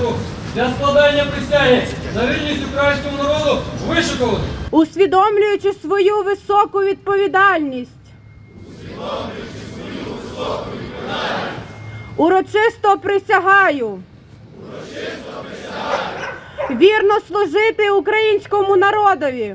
центру для складання присяги на вірність українському народу вишикуваний. Усвідомлюючи свою високу відповідальність, урочисто присягаю вірно служити українському народові.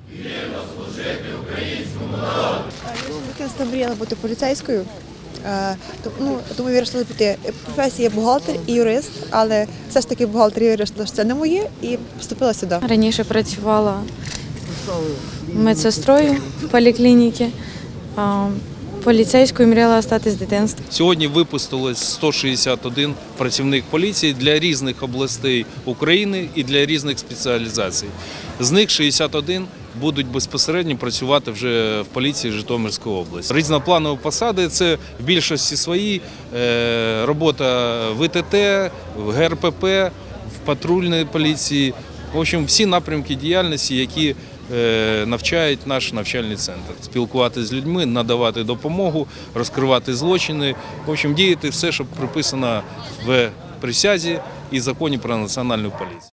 Я мріяла бути поліцейською, тому вирішила піти. Професія бухгалтер і юрист, але все ж таки бухгалтер і юрист – це не моє, і поступила сюди. Раніше працювала медсестрою в поліклініці, поліцейською мріяла стати з дитинства. Сьогодні випустилось 161 працівник поліції для різних областей України і для різних спеціалізацій. З них 61 будуть безпосередньо працювати вже в поліції Житомирської області. Різнопланові посади – це в більшості свої робота в ІТТ, в ГРПП, в патрульній поліції. В общем, всі напрямки діяльності, які навчають наш навчальний центр. Спілкуватися з людьми, надавати допомогу, розкривати злочини. В общем, діяти все, що прописано в присязі і законі про національну поліцію.